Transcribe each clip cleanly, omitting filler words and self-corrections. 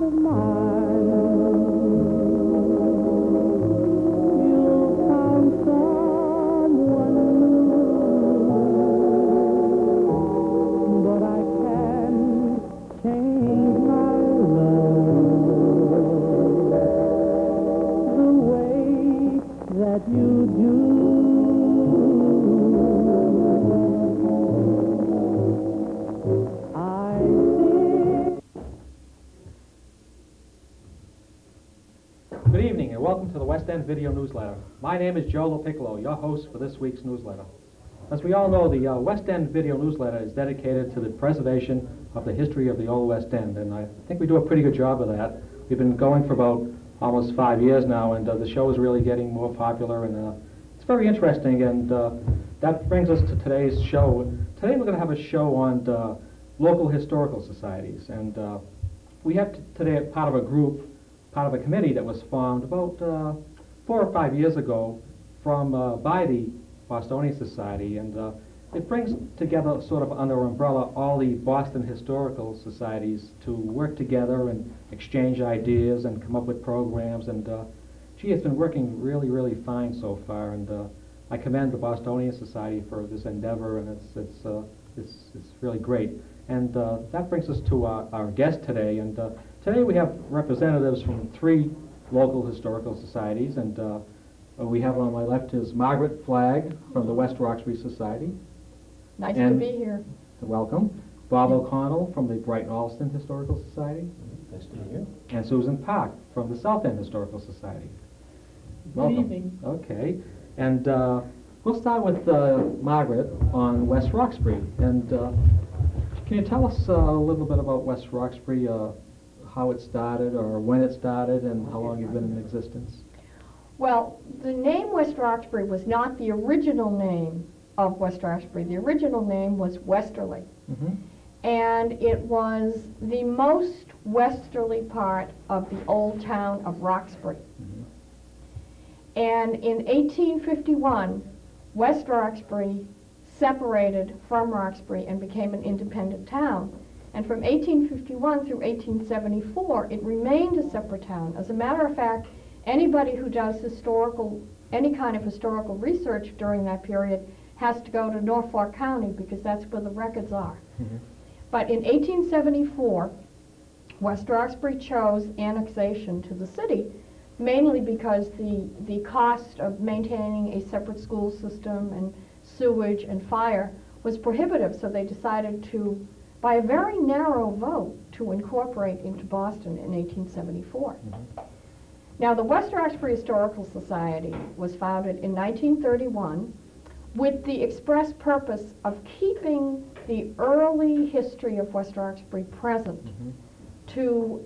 of mine, you'll find someone new, but I can't change my love the way that you do. Good evening and welcome to the West End Video Newsletter. My name is Joe LaPiccolo, your host for this week's newsletter. As we all know, the West End Video Newsletter is dedicated to the preservation of the history of the Old West End, and I think we do a pretty good job of that. We've been going for about almost 5 years now, and the show is really getting more popular, and it's very interesting, and that brings us to today's show. Today we're going to have a show on local historical societies, and we have today part of a committee that was formed about 4 or 5 years ago by the Bostonian Society, and it brings together sort of under an umbrella all the Boston historical societies to work together and exchange ideas and come up with programs, and gee, it's been working really, really fine so far, and I commend the Bostonian Society for this endeavor, and it's really great. And that brings us to our guest today, and today we have representatives from 3 local historical societies, and we have on my left is Margaret Flagg from the West Roxbury Society. Nice to be here. Welcome. Bob O'Connell from the Brighton Alston Historical Society. Nice to meet you. And Susan Park from the South End Historical Society. Welcome. Good evening. Okay. And we'll start with Margaret on West Roxbury. And can you tell us a little bit about West Roxbury, how it started or when it started and how long you've been in existence? Well, the name West Roxbury was not the original name of West Roxbury. The original name was Westerly. Mm-hmm. And it was the most westerly part of the old town of Roxbury. Mm-hmm. And in 1851, West Roxbury separated from Roxbury and became an independent town. And from 1851 through 1874, it remained a separate town. As a matter of fact, anybody who does any kind of historical research during that period has to go to Norfolk County because that's where the records are. Mm-hmm. But in 1874, West Roxbury chose annexation to the city, mainly because the cost of maintaining a separate school system and sewage and fire was prohibitive, so they decided to, by a very narrow vote, to incorporate into Boston in 1874. Mm-hmm. Now, the West Roxbury Historical Society was founded in 1931 with the express purpose of keeping the early history of West Roxbury present Mm-hmm. to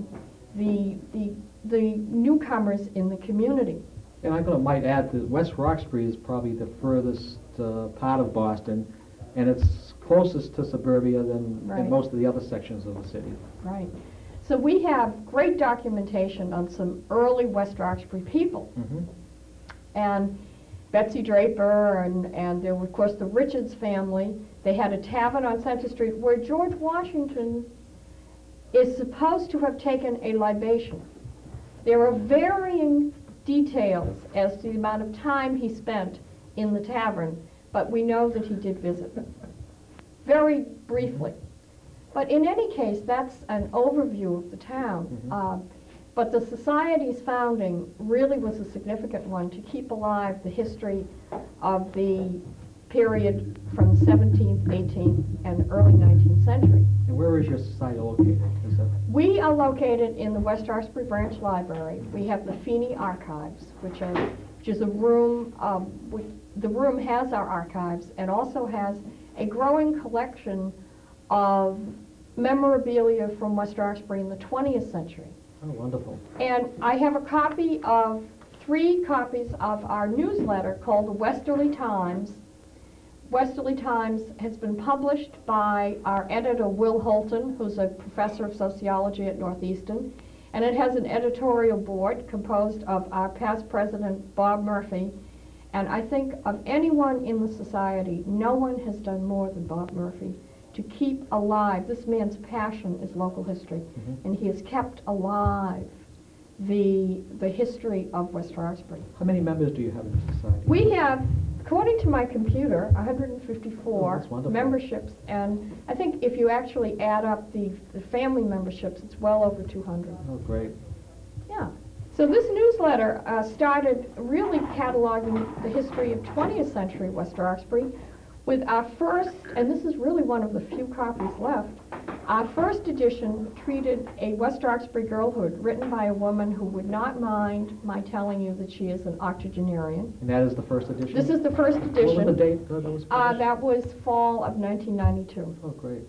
the newcomers in the community. And I might add that West Roxbury is probably the furthest part of Boston, and it's closest to suburbia than most of the other sections of the city. Right. So we have great documentation on some early West Roxbury people. Mm-hmm. And Betsy Draper, and there were, of course, the Richards family. They had a tavern on Center Street where George Washington is supposed to have taken a libation. There are varying details as to the amount of time he spent in the tavern, but we know that he did visit very briefly. But in any case, that's an overview of the town. Mm-hmm. But the Society's founding really was a significant one to keep alive the history of the period from the 17th, 18th, and early 19th century. And where is your society located? We are located in the West Roxbury Branch Library. We have the Feeney Archives, which is a room, the room has our archives and also has a growing collection of memorabilia from West Roxbury in the 20th century. Oh, wonderful. And I have a copy of 3 copies of our newsletter called the Westerly Times. Westerly Times has been published by our editor, Will Holton, who's a professor of sociology at Northeastern, and it has an editorial board composed of our past president, Bob Murphy, and I think of anyone in the society, no one has done more than Bob Murphy to keep alive. This man's passion is local history, and he has kept alive the history of West Roxbury. How many members do you have in the society? We have, according to my computer, 154 Oh, that's wonderful. memberships, and I think if you actually add up the family memberships, it's well over 200. Oh, great. Yeah. So this newsletter started really cataloging the history of 20th century West Roxbury with our first, and this is really one of the few copies left, our first edition treated a West Roxbury girlhood written by a woman who would not mind my telling you that she is an octogenarian. And that is the first edition? This is the first edition. What was the date that was published? That was fall of 1992. Oh, great.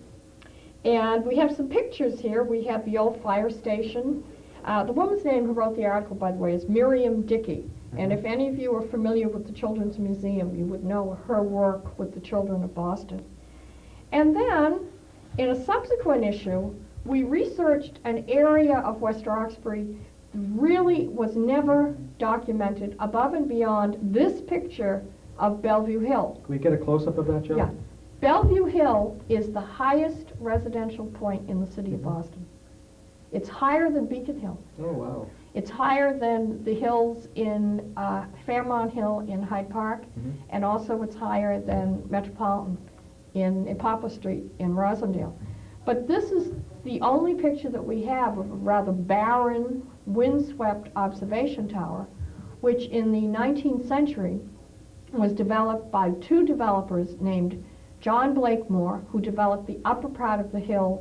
And we have some pictures here. We have the old fire station. The woman's name who wrote the article, by the way, is Miriam Dickey. And if any of you are familiar with the Children's Museum, you would know her work with the children of Boston. And then, in a subsequent issue, we researched an area of West Roxbury that really was never documented above and beyond this picture of Bellevue Hill. Can we get a close-up of that, Joe? Yeah. Bellevue Hill is the highest residential point in the city of Boston. It's higher than Beacon Hill. Oh, wow. It's higher than the hills in Fairmount Hill in Hyde Park, and also it's higher than Metropolitan in Poplar Street in Rosendale. But this is the only picture that we have of a rather barren, windswept observation tower, which in the 19th century was developed by two developers named John Blakemore, who developed the upper part of the hill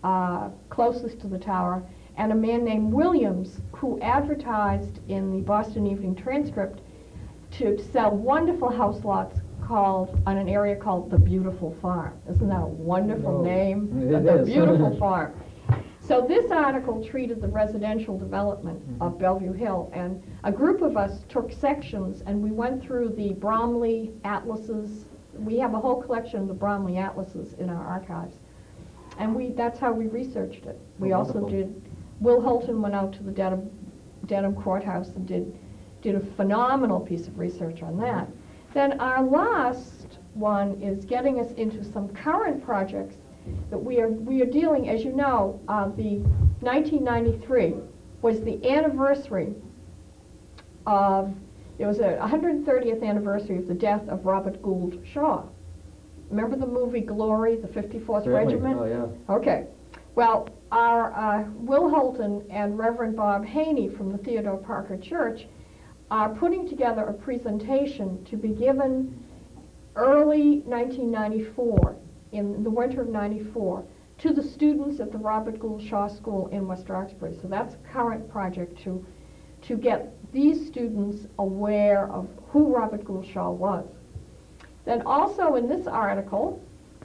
closest to the tower, and a man named Williams, who advertised in the Boston Evening Transcript to sell wonderful house lots on an area called the Beautiful Farm. Isn't that a wonderful name? It The is. Beautiful Farm. So this article treated the residential development of Bellevue Hill, and a group of us took sections and we went through the Bromley atlases. We have a whole collection of the Bromley atlases in our archives. And that's how we researched it. We also did, Will Holton went out to the Dedham Courthouse and did a phenomenal piece of research on that. Then our last one is getting us into some current projects that we are dealing. As you know, the 1993 was the anniversary of, it was a 130th anniversary of the death of Robert Gould Shaw. Remember the movie Glory, the 54th Certainly. Regiment? Oh, yeah. Okay. Well, our Will Holton and Reverend Bob Haney from the Theodore Parker Church are putting together a presentation to be given early 1994, in the winter of 94, to the students at the Robert Gould Shaw School in West Roxbury. So that's a current project to get these students aware of who Robert Gould Shaw was. Then also in this article,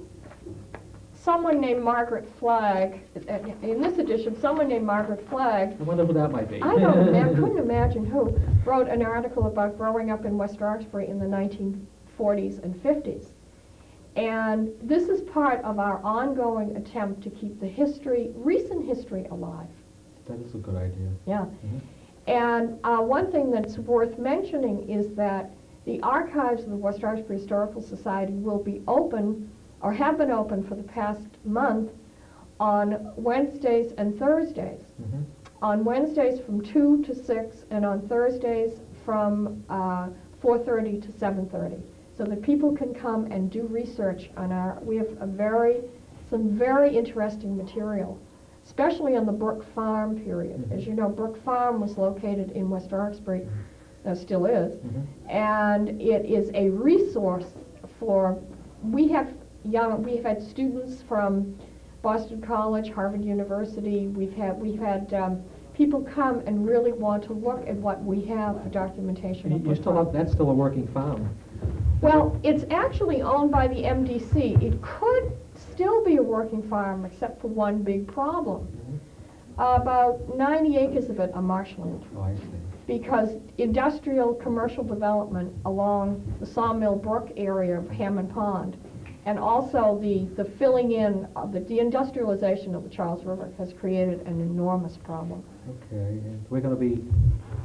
someone named Margaret Flagg, in this edition, someone named Margaret Flagg, I wonder who that might be. I couldn't imagine who, wrote an article about growing up in West Roxbury in the 1940s and 50s. And this is part of our ongoing attempt to keep the recent history alive. That is a good idea. Yeah. And one thing that's worth mentioning is that the archives of the West Roxbury Historical Society will be open, or have been open for the past month, on Wednesdays and Thursdays. On Wednesdays from 2 to 6, and on Thursdays from 4:30 to 7:30, so that people can come and do research on we have some very interesting material, especially on the Brook Farm period. As you know, Brook Farm was located in West Roxbury, still is, and it is a resource for, we've had students from Boston College, Harvard University, we've had people come and really want to look at what we have for documentation. That's still a working farm. Well, it's actually owned by the MDC. It could still be a working farm except for one big problem. About 90 acres of it are marshland. Oh, I see. Because industrial commercial development along the Sawmill Brook area of Hammond Pond, and also the filling in of the industrialization of the Charles River has created an enormous problem. Okay, and we're going to be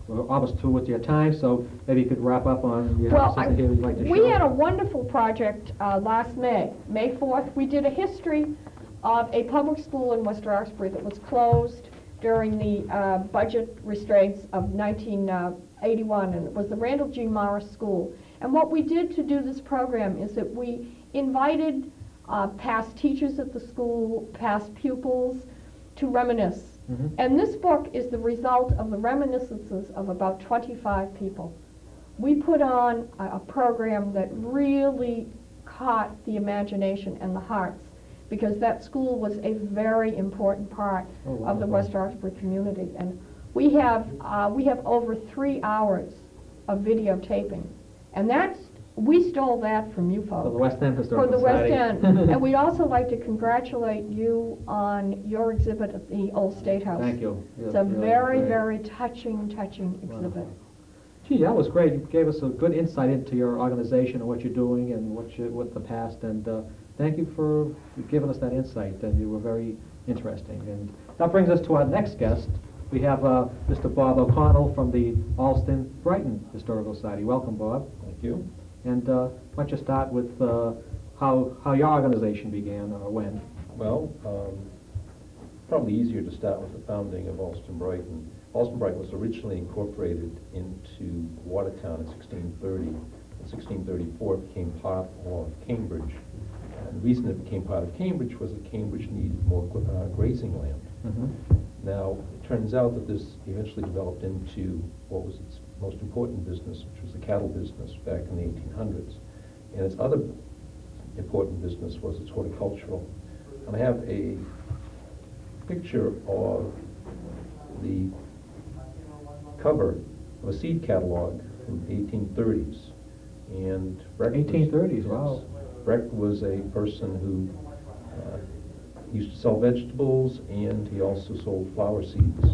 we're almost through with your time, so maybe you could wrap up on something here you'd like to show. We had a wonderful project last May 4th. We did a history of a public school in West Roxbury that was closed during the budget restraints of 1981, and it was the Randall G. Morris School. And what we did to do this program is that we invited past teachers at the school, past pupils, to reminisce. Mm-hmm. And this book is the result of the reminiscences of about 25 people. We put on a program that really caught the imagination and the hearts, because that school was a very important part of the West Roxbury community. And we have over 3 hours of videotaping. And we stole that from you folks. For the West End Historical For the West Society. End. And we'd also like to congratulate you on your exhibit at the Old State House. Thank you. It's a very, very touching exhibit. Wonderful. Gee, that was great. You gave us a good insight into your organization and what you're doing and what the past. And thank you for giving us that insight. And you were very interesting. And that brings us to our next guest. We have Mr. Bob O'Connell from the Alston-Brighton Historical Society. Welcome, Bob. Thank you. And why don't you start with how your organization began or when? Well, probably easier to start with the founding of Alston-Brighton. Alston-Brighton was originally incorporated into Watertown in 1630. In 1634, it became part of Cambridge. And the reason it became part of Cambridge was that Cambridge needed more grazing land. Mm-hmm. Now, it turns out that this eventually developed into what was its most important business, which was the cattle business back in the 1800s. And its other important business was its horticultural. And I have a picture of the cover of a seed catalog from the 1830s. And Breck 1830s, was, wow. Breck was a person who used to sell vegetables, and he also sold flower seeds.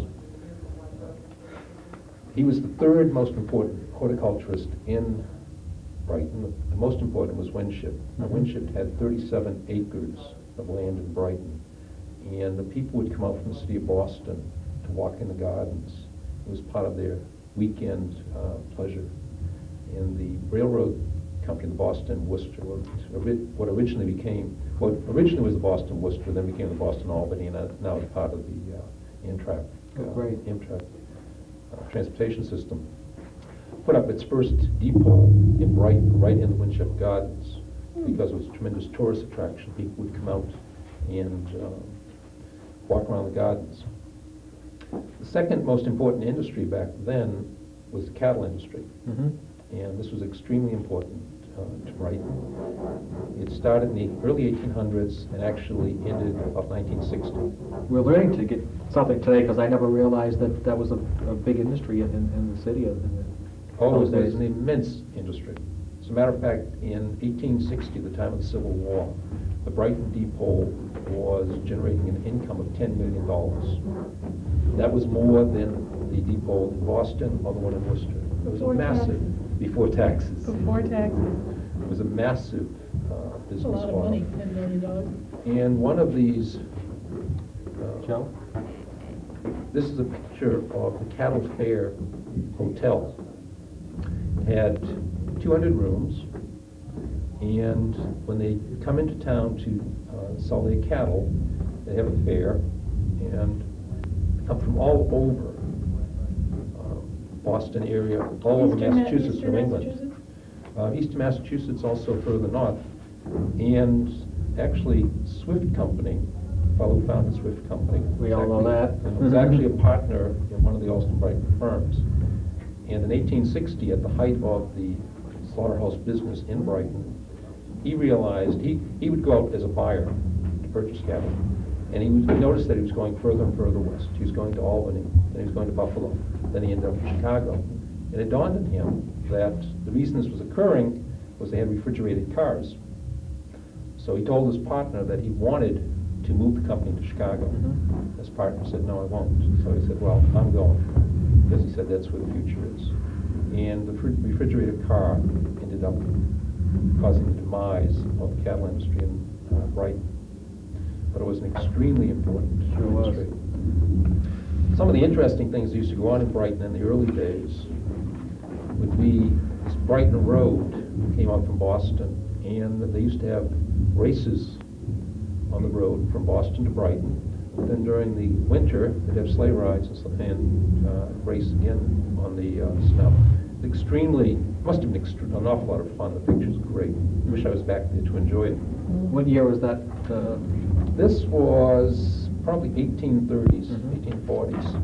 He was the third most important horticulturist in Brighton. The most important was Winship. Now, Winship had 37 acres of land in Brighton, and the people would come out from the city of Boston to walk in the gardens. It was part of their weekend pleasure. And the railroad company, the Boston Worcester, what originally was the Boston Worcester, then became the Boston Albany, and now is part of the Amtrak transportation system, put up its first depot in Brighton, right in the Winship Gardens, because it was a tremendous tourist attraction. People would come out and walk around the gardens. The second most important industry back then was the cattle industry. Mm-hmm. And this was extremely important to Brighton. It started in the early 1800s and actually ended about 1960. We're learning to get something today, because I never realized that that was a big industry in the city. Oh, it was an immense industry. As a matter of fact, in 1860, the time of the Civil War, the Brighton Depot was generating an income of $10 million. That was more than the depot in Boston or the one in Worcester. It was a massive, before taxes. Before taxes. It was a massive business. That's a lot of money, $10 million. And one of these, Joe? this is a picture of the Cattle Fair Hotel. It had 200 rooms, and when they come into town to sell their cattle, they have a fair, and come from all over Boston area, all over Massachusetts, New England. Eastern Massachusetts, also further north. And actually, Swift Company, the fellow who founded Swift Company. We all know that. Was actually a partner in one of the Alston-Brighton firms. And in 1860, at the height of the slaughterhouse business in Brighton, he realized he would go out as a buyer to purchase cattle. And he noticed that he was going further and further west. He was going to Albany, then he was going to Buffalo, then he ended up in Chicago. And it dawned on him that the reason this was occurring was they had refrigerated cars. So he told his partner that he wanted to move the company to Chicago. Mm-hmm. His partner said, no, I won't. So he said, well, I'm going, because he said that's where the future is. And the refrigerated car ended up causing the demise of the cattle industry in Brighton. But it was an extremely important industry. Some of the interesting things that used to go on in Brighton in the early days would be this Brighton Road came out from Boston, and they used to have races on the road from Boston to Brighton. Then during the winter, they'd have sleigh rides and race again on the snow. Extremely, must have been an awful lot of fun. The picture's great. I wish I was back there to enjoy it. What year was that? This was probably 1830s, 1840s.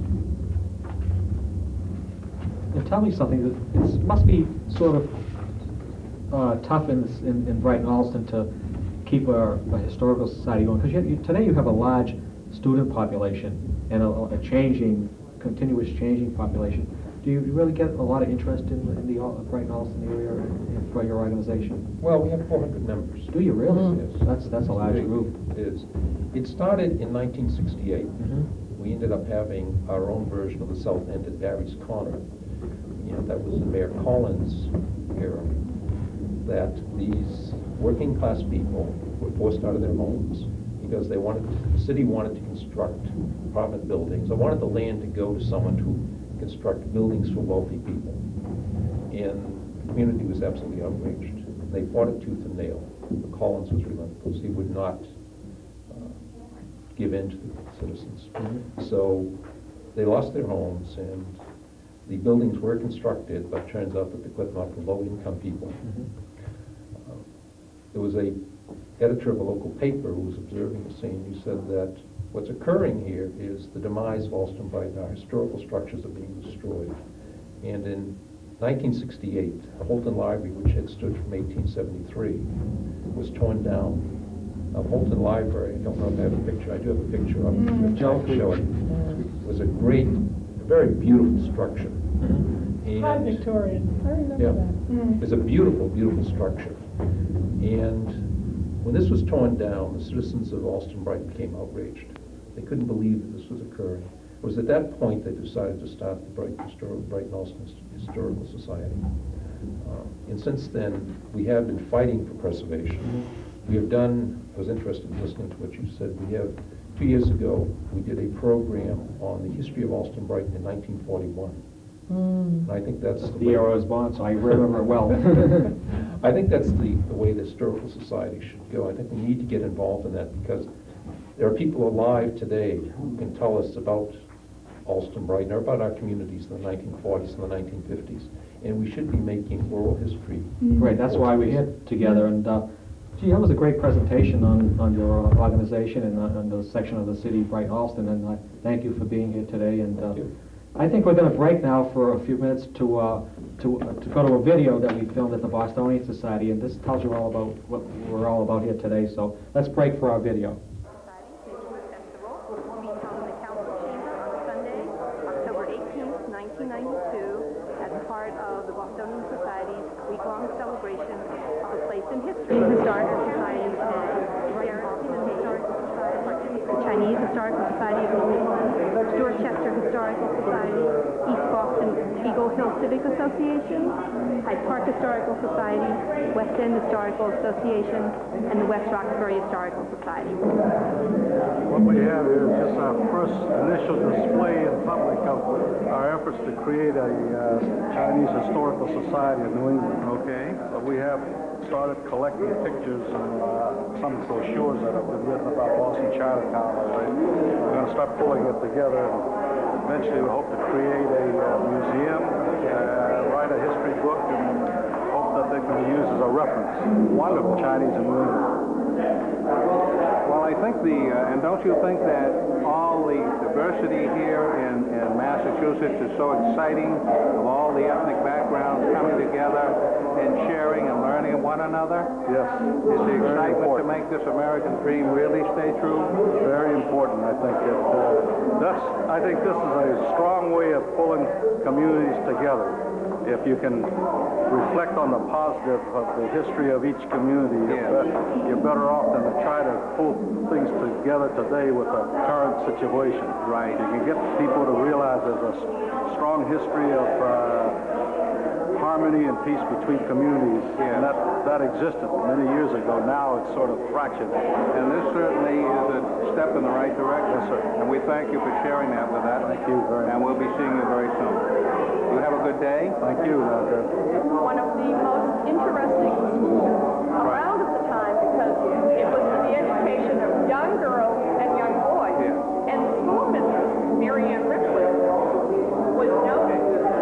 And tell me something. It must be sort of tough in Brighton, Alston to keep a historical society going, because today you have a large student population and a changing, continuous changing population. Do you really get a lot of interest in the Brighton Alston area for your organization? Well, we have 400 members. Do you really? Yes. That's a large group. It is. It started in 1968. We ended up having our own version of the South End at Barry's Corner. And that was in Mayor Collins' era. That these working class people were forced out of their homes because the city wanted to construct apartment buildings. They wanted the land to go to someone to construct buildings for wealthy people. And the community was absolutely outraged. They fought it tooth and nail. But Collins was relentless. He would not give in to the citizens. So they lost their homes, and the buildings were constructed, but it turns out that they put them up for low-income people. There was a editor of a local paper who was observing the scene. He said that what's occurring here is the demise of Alston-Brighton. Our historical structures are being destroyed. And in 1968, the Holton Library, which had stood from 1873, was torn down. Now, the Holton Library, I don't know if I have a picture. I do have a picture of it. Joe could show it. It was a very beautiful structure. High Victorian. I remember that. It was a beautiful, beautiful structure. And when this was torn down, the citizens of Alston-Brighton became outraged. They couldn't believe that this was occurring. It was at that point they decided to start the Brighton Alston Historical Society. And since then, we have been fighting for preservation. We have done, I was interested in listening to what you said, we have, 2 years ago, we did a program on the history of Alston-Brighton in 1941. And I think that's the year I was born, so I remember it well. I think that's the way the Historical Society should go. I think we need to get involved in that because there are people alive today who can tell us about Alston-Brighton or about our communities in the 1940s and the 1950s. And we should be making oral history. Great, that's why we're here together. And gee, that was a great presentation on your organization and on the section of the city, Brighton Alston. And I thank you for being here today. And Thank you. I think we're going to break now for a few minutes to go to a video that we filmed at the Bostonian Society, and this tells you all about what we're all about here today. So let's break for our video. Festival will be held in the Council Chamber on Sunday, October 18th, 1992, as part of the Bostonian Society's week-long celebration of a place in history. Historical Society of Chinese Historical Society of Dorchester Historical Society, East Boston Eagle Hill Civic Association, Hyde Park Historical Society, West End Historical Association, and the West Roxbury Historical Society. What we have here is just our first initial display in public of our efforts to create a Chinese Historical Society of New England. Okay. So we have started collecting pictures and some brochures that have been written about Boston Chinatown already. We're going to start pulling it together. Eventually we hope to create a museum, write a history book, and hope that they can be used as a reference. Wonderful Chinese in New England. Well, I think and don't you think that all the diversity here in Massachusetts is so exciting, of all the ethnic backgrounds coming together and sharing and learning of one another? Yes. Is the excitement to make this American dream really stay true? Very important, I think. I think this is a strong way of pulling communities together. If you can reflect on the positive of the history of each community, you're better off than to try to pull things together today with the current situation. Right. You can get people to realize there's a strong history of harmony and peace between communities, and that existed many years ago. Now it's sort of fractured. And this certainly is a step in the right direction. Yes, sir. And we thank you for sharing that with us. Thank you very much. And we'll be seeing you very soon. You have a good day. Thank you, Doctor. One of the most interesting schools around at the time because it was for the education of young girls and young boys. Yeah. And the school mistress, Mary Ann Ripley, was noted.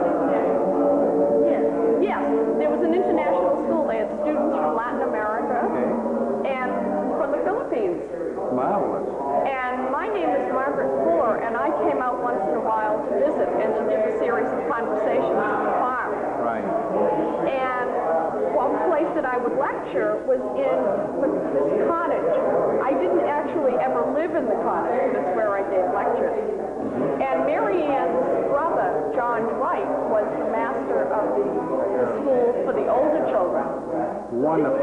Yes, there was an international school. They had students from Latin America and from the Philippines. Marvelous. And my name is Margaret Fuller, and I came out once in a while to visit and to give a series of conversations at the farm. Right. And one place that I would lecture was in this cottage. I didn't actually ever live in the cottage. That's where I gave lectures. And Mary Ann's brother, John Dwight, was the master of the school for the older children. Wonderful.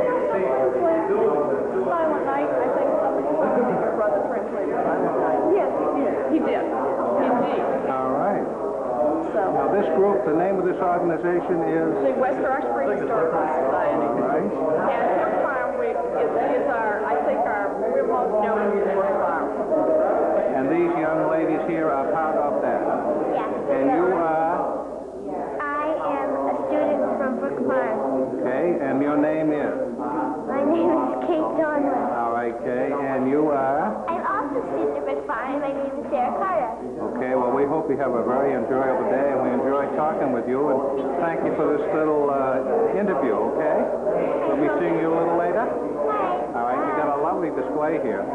Silent Night, I think your brother translated Silent Night. Yes, he did. Indeed. All right. So, Now this group, the name of this organization is? the West Roxbury Historical Society. Right. And Hemp Farm Week is our, I think, we're most known as Hemp Farm. And these young ladies here are part of that. Yes. And you are? I am a student from Brook Farm. Okay, and your name is? My name is Kate Donlin. All right, Kay, and you are? I'm also a student at Brook Farm. My name is Sarah Carter. Okay, well, we hope you have a very enjoyable day, and we enjoyed talking with you, and thank you for this little interview, okay? We'll be seeing you a little later? Hi. All right, you got a lovely display here.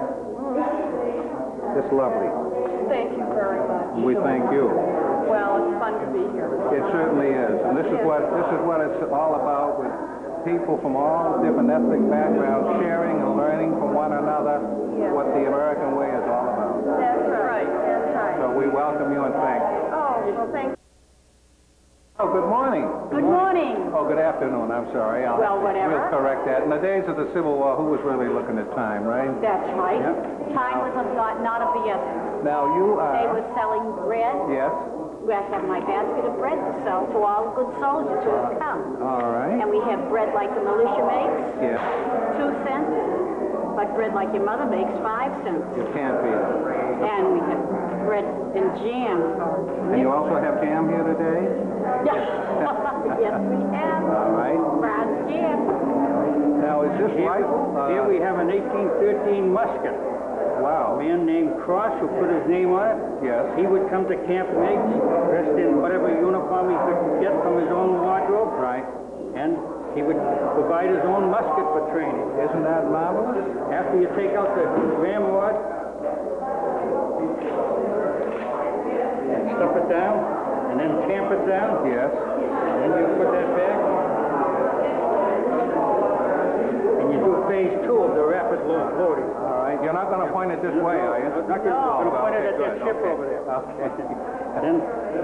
It's lovely. Thank you very much. We thank you. Well, it's fun to be here. It certainly is, and this is what it's all about, with people from all different ethnic backgrounds sharing and learning from one another what the American way is all about. That's right. That's right. So we welcome you and thank you. Oh, well, thank you. Oh, good morning. Good morning. Oh, good afternoon. I'm sorry. Well, whatever. We'll correct that. In the days of the Civil War, who was really looking at time, right? That's right. Yep. Time was not of the essence. Now you are. They were selling bread. Yes. I have my basket of bread to sell to all the good soldiers who have come. All right. And we have bread like the militia makes, Yes. 2 cents. But bread like your mother makes, 5 cents. You can't beat it. And we have bread and jam. And you also have jam here today? Yes. Yes, we have. All right. Brad's jam. Now, is this right? Here we have an 1813 musket. Wow. A man named Cross who put his name on it. Yes. He would come to Camp Meigs dressed in whatever uniform he could get from his own wardrobe. Right. And he would provide his own musket for training. Isn't that marvelous? After you take out the ramrod, stuff it down, and then tamp it down. Yes. And then you put that back. And you do phase 2 of the rapid loading. All right. You're not going to point it this way, are you? I'm not going to point it at that ship over there. Okay. Then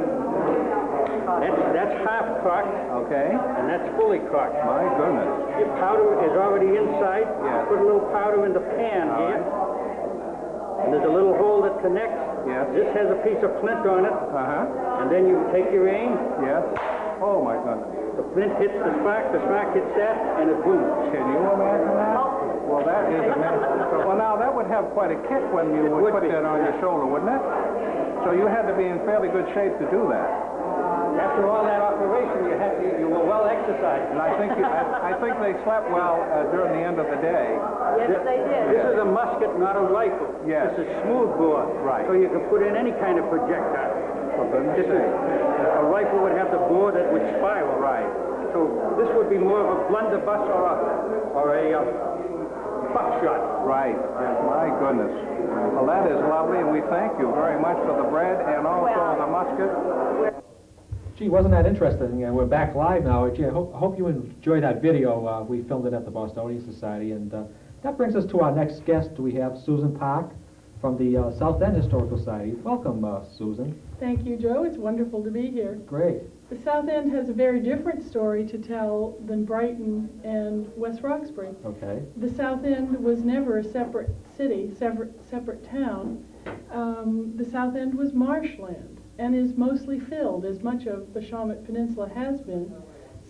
that's half cocked, Okay. and that's fully cocked. My goodness. Your powder is already inside. Yes. Put a little powder in the pan All here. right. And there's a little hole that connects. Yes. This has a piece of flint on it. Uh-huh. And then you take your aim. Yes. Oh, my goodness. The flint hits the spark hits that, and it booms. Can you imagine that? Well, that is amazing. Well, now, that would have quite a kick when you would would put be. that on your shoulder, wouldn't it? So you had to be in fairly good shape to do that. After all that operation, you were well exercised. And I think they slept well during the end of the day. Yes, they did. This is a musket, not a rifle. Yes. This is smooth bore. Right. So you can put in any kind of projectile. For goodness This is, sake. a rifle would have the bore that would spiral. Right. So this would be more of a blunderbuss or a buckshot. Right. My goodness. Well, that is lovely, and we thank you very much for the bread and also the musket. Gee, wasn't that interesting? We're back live now. Gee, I hope you enjoyed that video. We filmed it at the Bostonian Society, and that brings us to our next guest. We have Susan Park from the South End Historical Society. Welcome, Susan. Thank you, Joe. It's wonderful to be here. Great. The South End has a very different story to tell than Brighton and West Roxbury. Okay. The South End was never a separate city, separate town. The South End was marshland and is mostly filled, as much of the Shawmut Peninsula has been,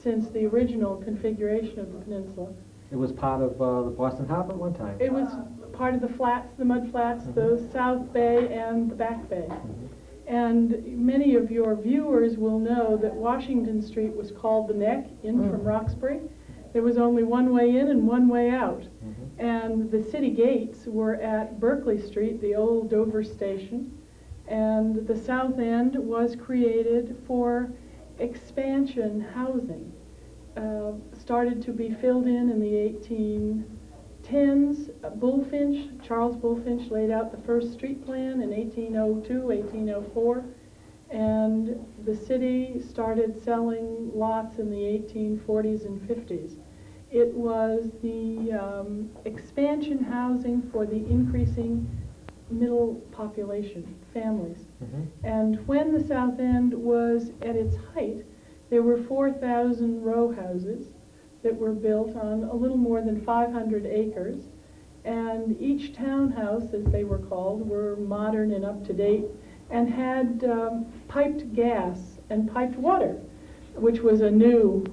since the original configuration of the peninsula. It was part of the Boston Harbor at one time. It was part of the flats, the mud flats, the South Bay and the Back Bay. And many of your viewers will know that Washington Street was called the Neck in from Roxbury. There was only one way in and one way out. And the city gates were at Berkeley Street, the old Dover station. And the south end was created for expansion housing. Started to be filled in the 1810s. Charles Bulfinch laid out the first street plan in 1802, 1804, and the city started selling lots in the 1840s and 50s. It was the expansion housing for the increasing middle population, families. And when the South End was at its height, there were 4,000 row houses that were built on a little more than 500 acres. And each townhouse, as they were called, were modern and up to date and had piped gas and piped water, which was a new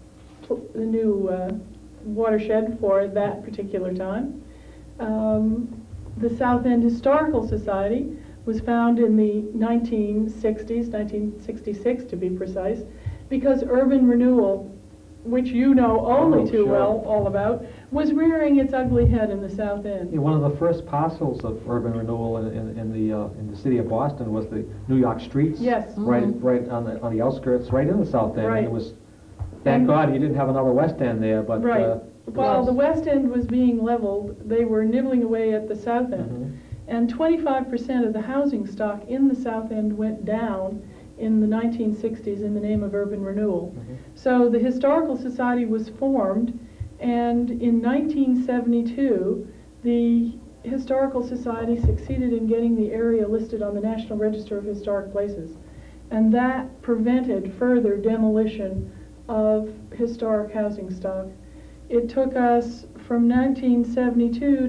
watershed for that particular time. The South End Historical Society was found in the 1960s, 1966 to be precise, because urban renewal, which you know only too well all about, was rearing its ugly head in the South End. Yeah, one of the first parcels of urban renewal in the city of Boston was the New York streets. Yes. Right on the outskirts, right in the South End. Right. And it was, thank God you didn't have another West End there, but right. While the West End was being leveled, they were nibbling away at the South End. And 25% of the housing stock in the South End went down in the 1960s in the name of urban renewal. So the Historical Society was formed, and in 1972, the Historical Society succeeded in getting the area listed on the National Register of Historic Places. And that prevented further demolition of historic housing stock. It took us from 1972 to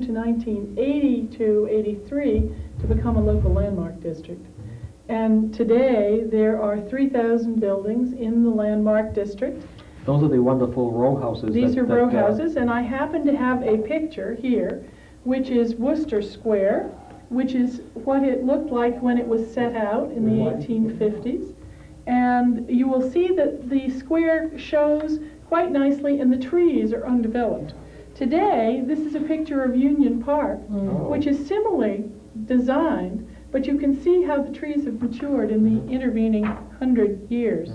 1982-83 to become a local landmark district. And today there are 3,000 buildings in the landmark district. those are the wonderful row houses. These are row houses, and I happen to have a picture here, which is Worcester Square, which is what it looked like when it was set out in the 1850s. And you will see that the square shows quite nicely, and the trees are undeveloped. Today, this is a picture of Union Park, which is similarly designed, but you can see how the trees have matured in the intervening 100 years.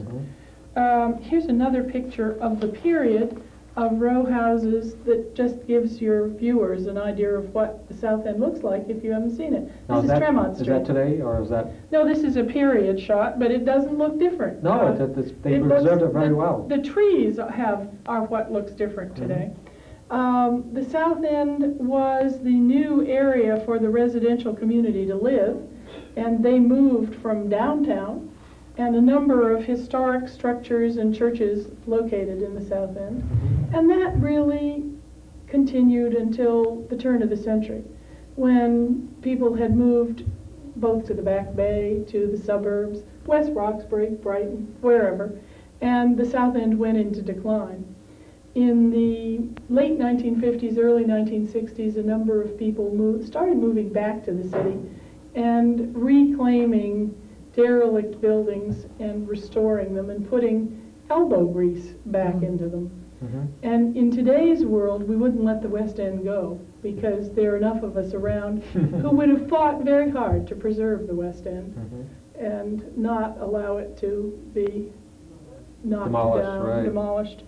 Here's another picture of the period of row houses that just gives your viewers an idea of what the South End looks like if you haven't seen it. Now, this is Tremont Street. Is that today, or is that? No, this is a period shot, but it doesn't look different. No, they preserved it very well. The trees are what looks different today. The South End was the new area for the residential community to live, and they moved from downtown, and a number of historic structures and churches located in the South End. And that really continued until the turn of the century, when people had moved both to the Back Bay, to the suburbs, West Roxbury, Brighton, wherever, and the South End went into decline. In the late 1950s, early 1960s, a number of people started moving back to the city and reclaiming derelict buildings and restoring them and putting elbow grease back into them. And in today's world, we wouldn't let the West End go, because there are enough of us around who would have fought very hard to preserve the West End and not allow it to be knocked down, demolished.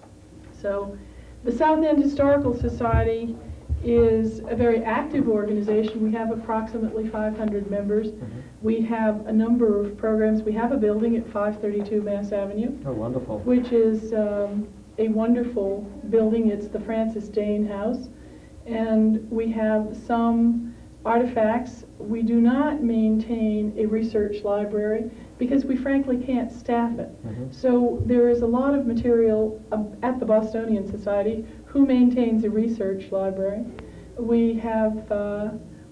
So the South End Historical Society is a very active organization. We have approximately 500 members. We have a number of programs. We have a building at 532 Mass Avenue. Oh, wonderful. Which is a wonderful building. It's the Francis Dane House. And we have some artifacts. We do not maintain a research library because we frankly can't staff it. So there is a lot of material at the Bostonian Society, who maintains a research library. We have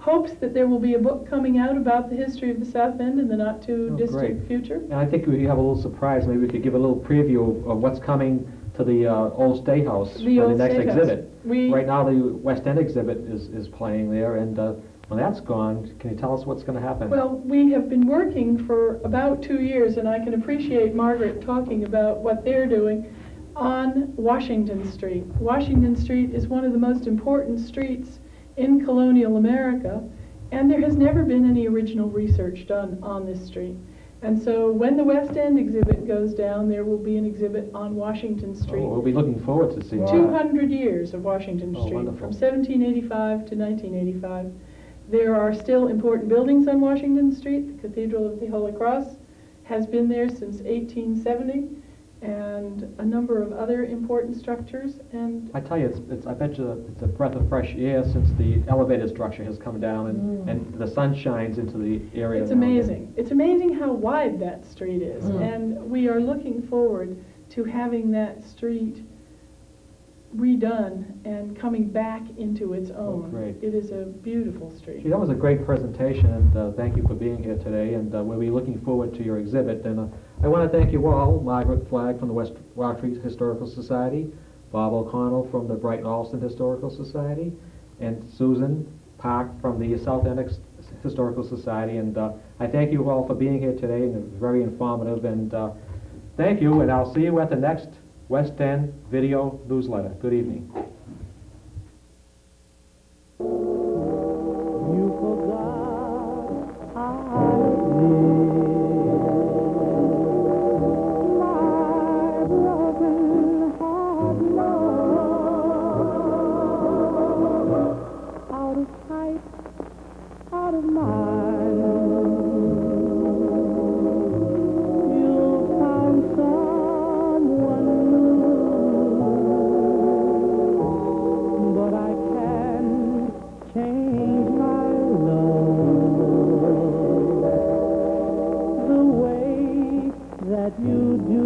hopes that there will be a book coming out about the history of the South End in the not too distant great. future. And I think we have a little surprise. Maybe we could give a little preview of what's coming to the old State House for the old next State House. exhibit. We- Right now, the West End exhibit is playing there, and when that's gone, can you tell us what's going to happen? Well, we have been working for about 2 years, and I can appreciate Margaret talking about what they're doing on Washington Street. Washington Street is one of the most important streets in colonial America, and there has never been any original research done on this street. And so when the West End exhibit goes down, there will be an exhibit on Washington Street. Oh, we'll be looking forward to seeing that. 200 years of Washington Oh, Street, wonderful. from 1785 to 1985. There are still important buildings on Washington Street. The Cathedral of the Holy Cross has been there since 1870, and a number of other important structures. And I tell you, I bet you it's a breath of fresh air since the elevated structure has come down and the sun shines into the area. it's around it. amazing. It's amazing how wide that street is, and we are looking forward to having that street redone and coming back into its own. great. It is a beautiful street. Gee, that was a great presentation, and thank you for being here today, and we'll be looking forward to your exhibit. And I want to thank you all, Margaret Flagg from the West Roxbury Historical Society, Bob O'Connell from the Brighton Alston Historical Society, and Susan Park from the South End Historical Society. And I thank you all for being here today, and it was very informative. And thank you, and I'll see you at the next West End Video Newsletter. Good evening. You forgot I lived. My broken heart knows. Out of sight, out of mind. You found someone new, but I can't change my love the way that you do.